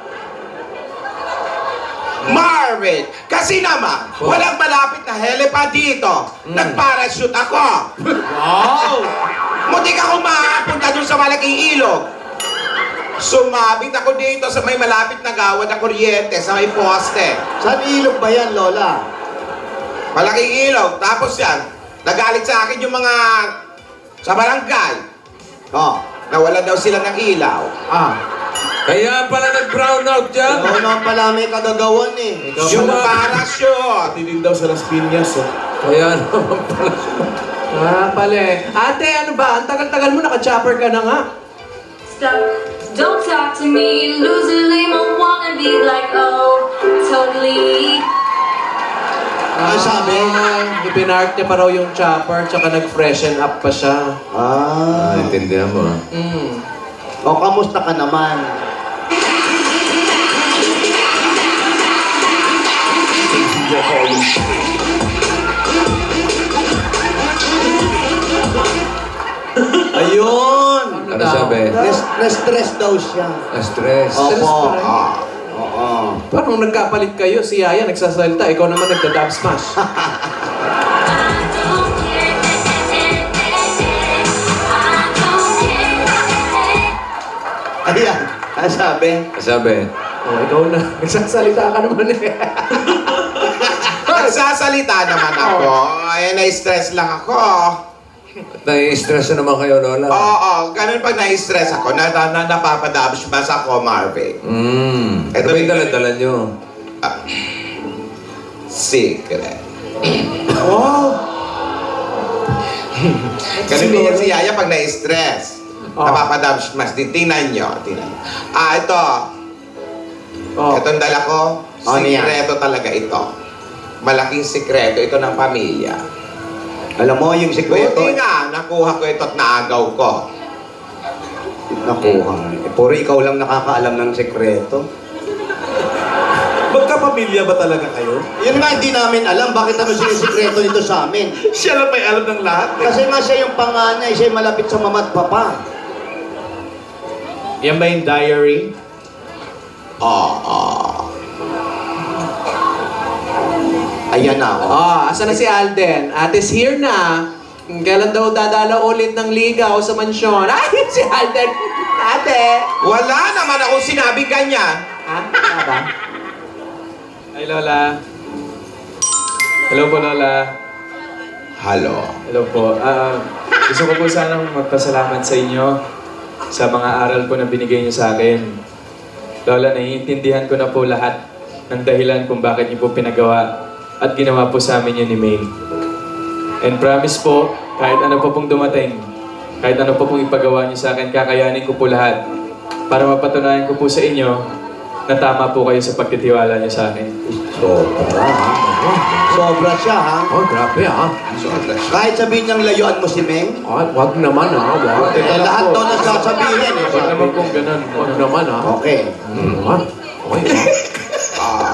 Marvin, kasi naman, Oh. walang malapit na helipad dito. Nag-parachute ako. Wow! Muntik akong makapunta dun sa malaking ilog. Sumabit ako dito sa may malapit na gawad ng kuryente sa may poste. Saan ilog ba yan, Lola? Malaking ilog. Tapos yan, nagalit sa akin yung mga sa barangay. Oh. Nawala daw sila ng ilaw. Kaya pala nag-brown out dyan. Oo naman pala may kagagawan eh. Yung parachute. Tinig daw sa Las Piñas, oh. Kaya naman pala. Pala eh. Ate, ano ba? Ang tagal-tagal mo, naka-chopper ka na nga. Stop, don't talk to me, losing lame, I wanna be like, oh, totally. Ano sabi? Ipinark niya pa raw yung chopper, tsaka nag-freshen up pa siya. Naintindihan mo, ha? O, kamusta ka naman? Ayun! Ano sabi? Na-stress daw siya. Na-stress. Opo. pa rin. Oo. Paano nung nagkapalit kayo, si Yaya nagsasalita, ikaw naman nagda-dub smash. Ayan. Ano sabi? Sabi, Oh, ikaw na. Nagsasalita ka naman eh. Nagsasalita naman ako. Eh, na-stress lang ako. nai-stress na naman kayo, Lola. Oo, ganun pag na-stress ako, napapadabs bas ako, Marvin. Ito ba yung dala-dala nyo? Secret. Ganun din yan si Yaya pag na-stress. Napapadabs mas. Tingnan nyo. Ito. Itong dala ko, sikreto talaga ito. Malaking sikreto ito ng pamilya. Alam mo, yung sikreto... Buti nga, nakuha ko ito at naagaw ko. Nakuha. Puro ikaw lang nakakaalam ng sikreto. Magkapamilya ba talaga kayo? Yun nga, hindi namin alam. Bakit naman sinisikreto nito sa amin? Siya lang may alam ng lahat. Kasi nga siya yung panganay, siya yung malapit sa mama at papa. Yan ba yung diary? Ayan na ako. Asan na si Alden? Ate is here na. Kailan daw dadala ulit ng ligaw sa mansyon? Ay, si Alden. Ate. Wala naman ako sinabi ganyan. Ha? Ano ba? Hi, Lola. Hello po, Lola. Hello. Hello po. Gusto ko po sanang magpasalamat sa inyo sa mga aral po na binigay niyo sa akin. Lola, naiintindihan ko na po lahat ng dahilan kung bakit niyo po pinagawa at ginawa po sa amin yun ni May. And promise po, kahit ano po pong dumating, kahit ano po pong ipagawa niyo sa akin, kakayanin ko po lahat para mapatunayan ko po sa inyo na tama po kayo sa pagtitiwala niyo sa akin. Sobra, ha? Sobra siya, ha? Oh, grabe ha. Kahit sabihin niyang layuan mo si Meng, Ay, wag naman ha. Wag. lahat daw na sasabihin. Huwag naman pong ganun. Wag naman ha. Okay. Ha? Okay ha.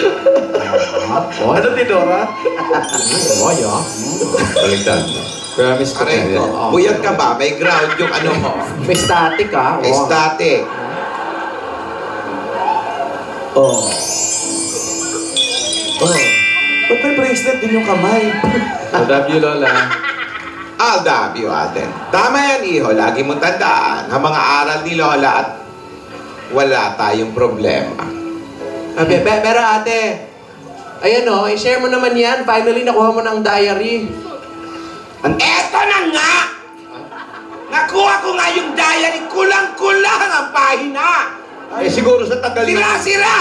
Ano, Tidora? Okay ha. Baliktad. Promise po Aray kayo. ko. Buyag ka ba? May ground yung ano mo. May static ha. May static. Oh. Ba't may bracelet din yung kamay? I love you, Lola. I'll love you, Alden. Tama yan, iho. Lagi mong tandaan ang mga aral ni Lola at wala tayong problema. Pero ate, ayan o, i-share mo naman yan. Finally, nakuha mo ng diary. Eto na nga! Nakuha ko nga yung diary. Kulang-kulang ang pahina. Eh, siguro sa tagal na... Sira-sira!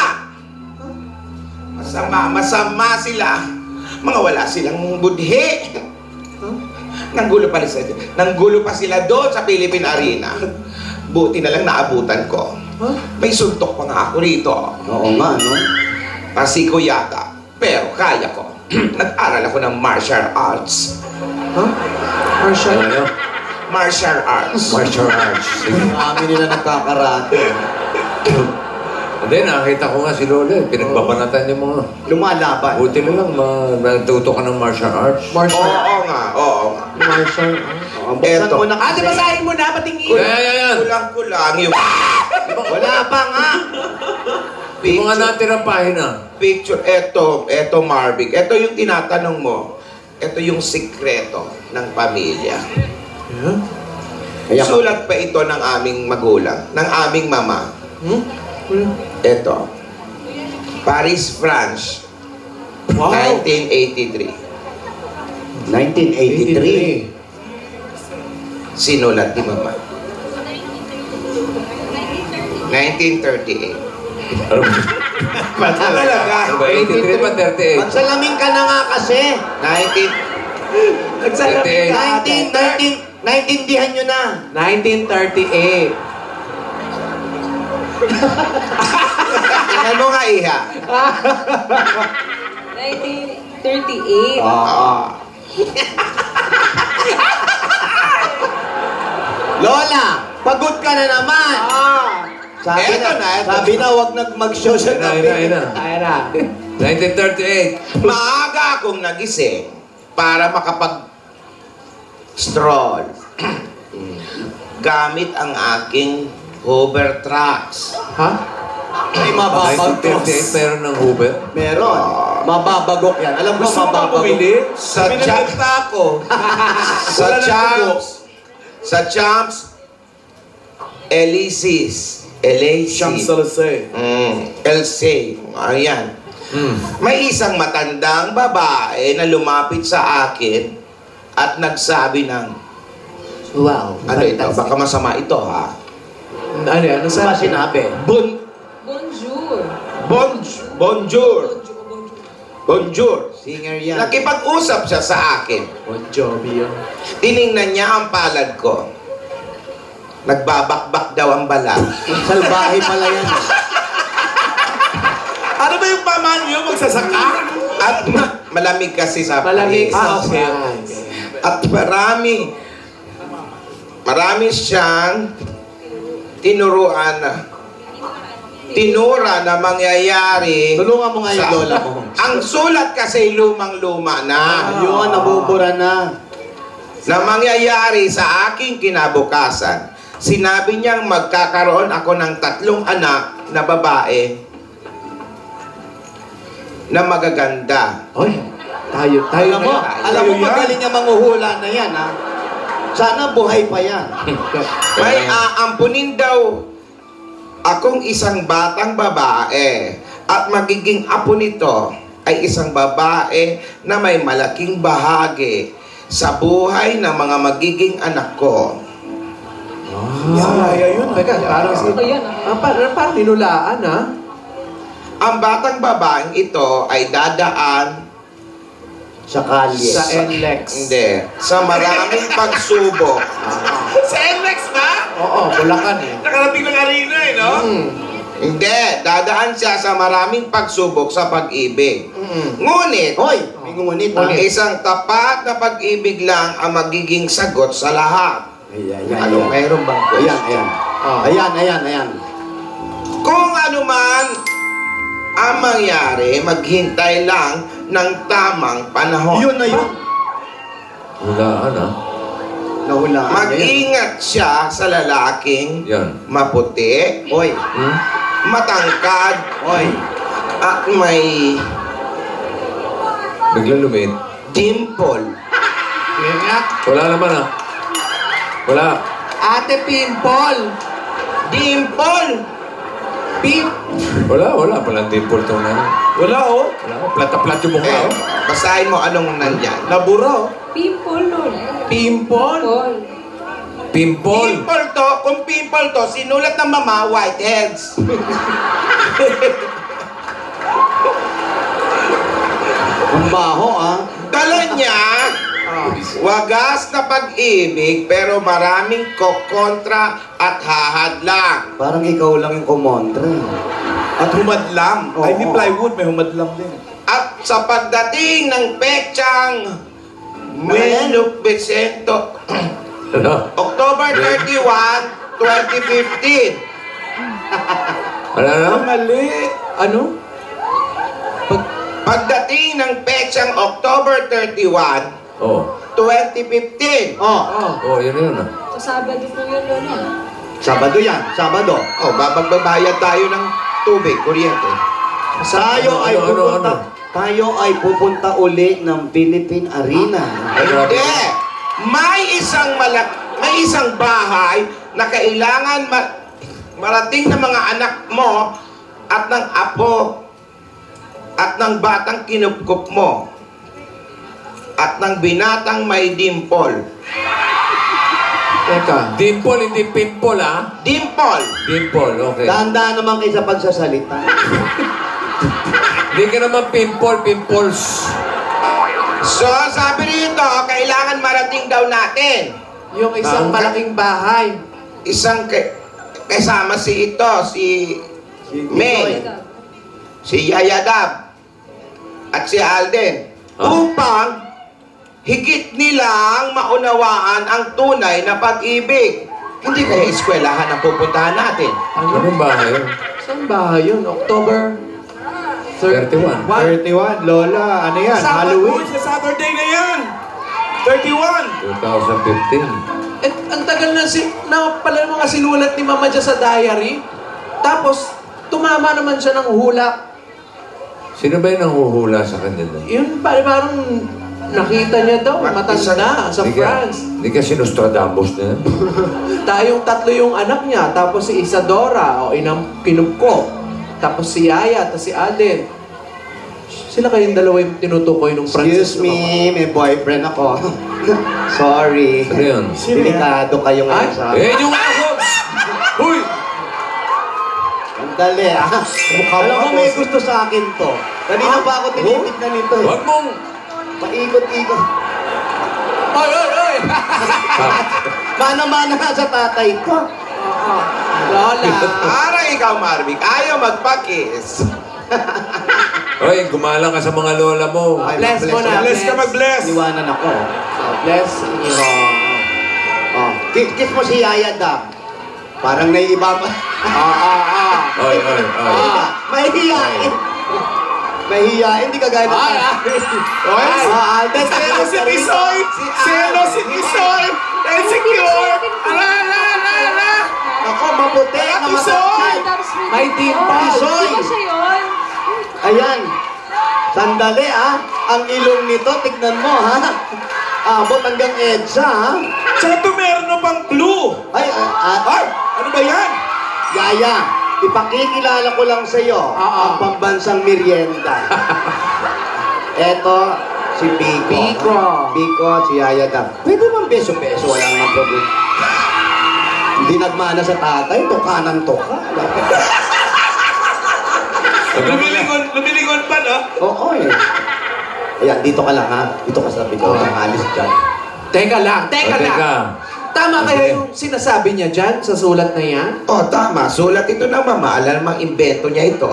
Masama sila. Mga wala silang budhi. Nanggulo pa sila doon sa Philippine Arena. Buti na lang naabutan ko. May suntok pa nga ako rito. Oo nga, no? Pasiko yata. Pero kaya ko. Nag-aral ako ng martial arts. Marshall? Ano? Martial arts. Martial arts. Marami nila nagkakarate. Hindi, nakita ko nga si Lola. Pinagbabanatan yung mga... Lumalaban. Buti na lang, natuto ka ng martial arts. Oo nga. Marshall. Buksan Eto. mo na Ate, kasi. basahin mo na, patingin. Yan. Kulang-kulang yung Wala pa nga. Yung mga natirang pahina. picture. Eto Marvick. Eto yung tinatanong mo. Eto yung sikreto ng pamilya. Sulat pa ito ng aming magulang, ng aming mama. Eto. Paris, France. Wow. 1983. 1983. Sinulat ni mama. 1938. Ano ba? Talaga. Ano ba? 83 pa 38? Magsalamin ka na nga kasi. Nagsalamin ka, ate. 19dihan nyo na. 1938. Tingnan mo nga, iha. 1938. Lola, pagod ka na naman. Sabi na, wag mag-show sa tabi. Ayan na. 1938. Maaga akong nagising para makapag-stroll. Gamit ang aking Hoover trucks. Ha? Ay, mababagok. 1938 meron ng Hoover? Meron. Mababagok yan. Alam mo, Gusto mo ba mababagok. bumili? Sa Pinagkita ako. Sa Champs, Elysees. Champs-Élysées. Elsie. Ayan. May isang matandang babae na lumapit sa akin at nagsabi ng, Wow. ano ito? Baka masama ito, ha? Ano Ano ba sinabi? Bonjour. Bonjour. Singer yan. Nakipag-usap siya sa akin. Bon Jovi yun. Tiningnan niya ang palad ko. Nagbabakbak daw ang balat. Salbahe pala yan. Ano ba yung paman nyo? Magsasaka? At malamig kasi sa Malamig Paris. sa At marami siyang tinura na mangyayari. Tulungan mo nga yung lola mo. Ang sulat kasi lumang-luma na. Yun, nabubura na. Na mangyayari sa aking kinabukasan. Sinabi niyang magkakaroon ako ng 3 anak na babae na magaganda. Oy. Tayo Alam mo, magaling niya manguhula na yan, ha? Sana buhay pa yan. May aampunin daw akong isang batang babae at magiging apo nito ay isang babae na may malaking bahagi sa buhay ng mga magiging anak ko. Yun. Teka, parang si... parang ninulaan, ha? Ang batang babaeng ito ay dadaan Sa kalye. Sa NLEX. hindi, sa maraming pagsubok. Sa NLEX ba? Oo, Bulacan eh. Nakarating ng arena eh, no? Hindi, dadaan siya sa maraming pagsubok sa pag-ibig. Ngunit, Hoy, may ngunit, ha? isang tapat na pag-ibig lang ang magiging sagot sa lahat. Ayan. Ano, mayroon bang question? Ayan. Kung ano man ang mangyari, maghintay lang ng tamang panahon. Yun na yun. Hulaan, ha? Nahulaan. Mag-ingat siya sa lalaking Yan. maputi, Hoy, matangkad, hoy. at may Biglang lumit. dimple. Yan nga. Wala naman, ha? Wala. Ate Pimple! Dimple! Wala. Palang dimple tong na. Wala, oh. Wala. Plata-plat yung mukha, oh. Basahin mo anong nandyan. Nabura, oh. Pimple nun. Pimple? Pimple. Pimple to, kung pimple to, sinulat ng mama, whiteheads. Ang baho, ha? Dala niya, wagas na pag-ibig, pero maraming kokontra at hahadlang. Parang ikaw lang yung kumontra. At humadlang. Oo. Ay, may plywood, may humadlang din. At sa pagdating ng petsang Melo Vicento, Ano? October 31, 2015. Ano? Mali. Ano? Pagdating ng petsang October 31, Oh. 2015. Oh, yun, ha? Sa Sabado po yun, Lola. Sabado yan, Sabado. Babagbabayad tayo ng tubig, kuryente. Tayo ay pupunta uli ng Philippine Arena. Hindi. May isang bahay na kailangan marating ng mga anak mo at ng apo at ng batang kinupkup mo at ng binatang may dimple. Teka. Dimple, hindi pimple, ha? Dimple. Dimple, okay. Dahan-dahan naman kayo sa pagsasalita. Hindi ka naman pimples. So, sabi rito, kailangan marating daw natin. Yung isang malaking bahay. Isang kasama si May, si Yayadab, at si Alden. Upang higit nilang maunawaan ang tunay na pag-ibig. Hindi kaya eskwelahan ang pupuntahan natin. Anong bahay yun? Saan bahay yun? October 31. 31, Lola, ano yan? Halloween? Sa Saturday na yan. 31. 2015. Ang tagal na pala yung mga sinulat ni Mama dyan sa diary. Tapos, tumama naman siya ng hula. Sino ba yung nanghuhula sa kanya doon? Yun, parang nakita niya daw, matanda sa France. Hindi ka sinustradamus na yan? Tayong tatlo yung anak niya, tapos si Isadora, o inang kinupko. Tapos si Yaya, tapos si Aden. Sila kayong dalawa yung tinutukoy nung Francis. Excuse me, may boyfriend ako. Sorry. Ano yun? Delikado kayo ngayon sa... Yung ako! Huy! Ang dali, ah. Alam mo, may gusto sa akin to. Kanina pa ako tinitignan nito, eh. Huwag mong... Paikot-ikot. Oy! Mana-mana nga sa tatay ko. Lola! Parang ikaw, Marvick, ayaw magpakis. Hoy, gumalang ka sa mga lola mo. Ay, Bless mo na. Bless ka mag-bless. Iwanan ako. Bless you. Kiss mo si Yaya Dab. Parang naiiba pa. Oy. Mahihiyain. Mahihiyain, di kagaya ng... Selo si Tisoy! Selo si Tisoy! Insecure! Ala! Ako, maputi na matangkad. May dimple. Tisoy! Di ba siya yun? Ayan. Sandali. Sandali, ha? Ang ilong nito, tignan mo, ha? Abot hanggang EDSA, ha? Sato meron na pang clue. Ay, Ay, ano ba yan? Yaya, ipakikilala ko lang sa iyo ang pambansang merienda. Eto, si Biko. Biko, si Yaya Dam. Pwede bang beso-beso? Wala naman problema. Hindi nagmana sa tatay, tuka ng tuka. Lumilingon pa, no? Oo, eh. Ayan, dito ka lang, ha? Dito ka sa Biko. Alis dyan. Teka lang. Tama kaya yung sinasabi niya dyan sa sulat na yan? Oh, tama. Sulat ito ng mama. Alam namang imbento niya ito.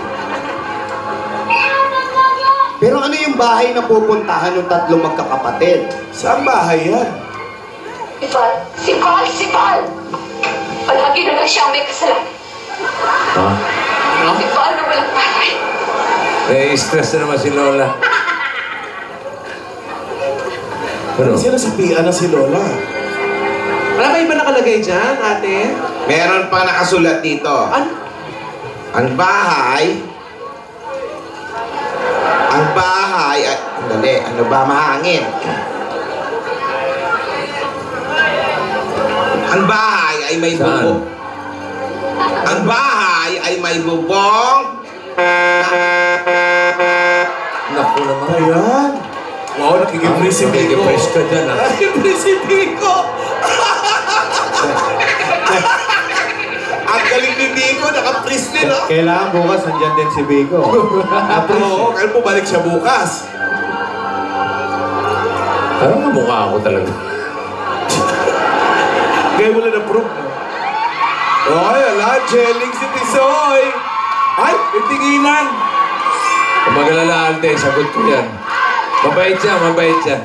Pero ano yung bahay na pupuntahan ng tatlong magkakapatid? Saan bahay yan? Si Val! Palagi na lang siyang may kasalanan. Ha? Si Val na walang bahay. Stress na naman si Lola. Ano? Sino si Pia na si Lola? Wala ba iba nakalagay dyan, ate? Meron pa nakasulat dito. Ang bahay ay, dali, ano ba mahangin? Ang bahay ay may bubong. Ang bahay ay may bubong. Naku naman. Ayan. Wow, nakikipres si Biko. Nakikipres ka dyan, ha? Nakikipres si Biko. Ang galing ni Biko, nakapres din, no? Kailangan bukas nandyan din si Biko. Oo, kaya bumalik siya bukas. Parang kamukha ako talaga. Kaya wala na proof, no? Ay, ala, jelling si Tisoy. Ay, nagtinginan. Kung mag-alala, Alde, sagot ko yan. Mabait siya, mabait siya.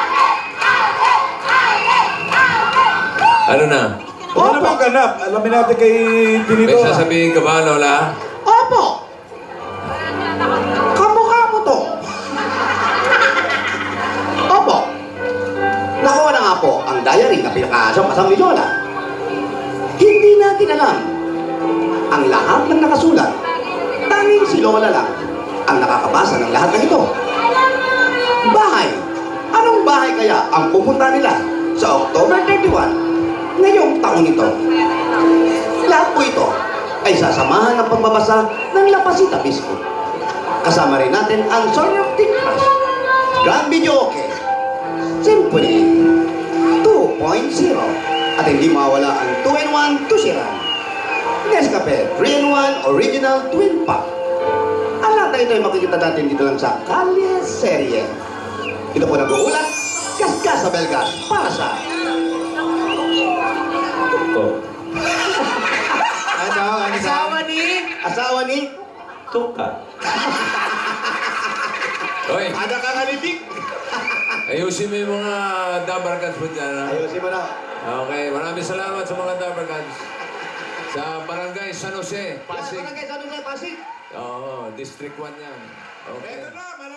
Ano na? Ano na bang ganap? Alamin natin kay May Tinidora. sasabihin ka ba, Lola? Opo! Kamukha mo to. Opo. Nakuha na nga po ang diary na pinakaasam-asam ni Lola. Hindi natin alam ang lahat ng nakasulat. Tanging si Lola lang ang nakakabasa ng lahat ng ito. Bahay. Anong bahay kaya ang pupunta nila sa October 31 ngayong taon ito? Lahat po ito ay sasamahan ng pagbabasa ng La Pasita Biscuit. Kasama rin natin ang Song of Tigras, Grand Videoke, Symphony 2.0, at hindi mawala ang 2-in-1 Tushiran, Nescafe 3-in-1 Original Twin Pack. Ang lahat na ito ay makikita natin dito lang sa Kalye Serye. Ito po nag-uulat, Gasgas sa Belgas para sa... Asawa ni... Tuka. Hoy, Ada kang alibig. ayusin mo yung mga dabarkans mo dyan, ha? Ayusin mo na. Okay, maraming salamat sa mga dabarkans. Sa Barangay San Jose, Pasig. Pasig. Oo, District 1 yan. Okay. Ito na,